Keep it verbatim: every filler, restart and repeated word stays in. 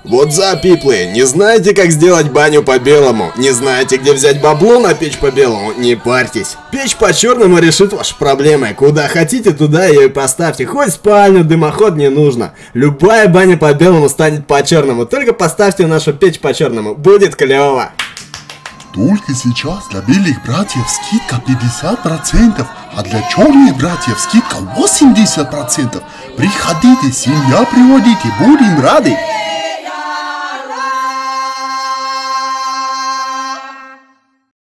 Вот за, пиплы, не знаете, как сделать баню по-белому? Не знаете, где взять бабло на печь по-белому? Не парьтесь. Печь по-черному решит ваши проблемы. Куда хотите, туда ее и поставьте. Хоть спальню, дымоход не нужно. Любая баня по-белому станет по-черному. Только поставьте нашу печь по-черному. Будет клево. Только сейчас для белых братьев скидка пятьдесят процентов, а для черных братьев скидка восемьдесят процентов. Приходите, семья приводите, будем рады.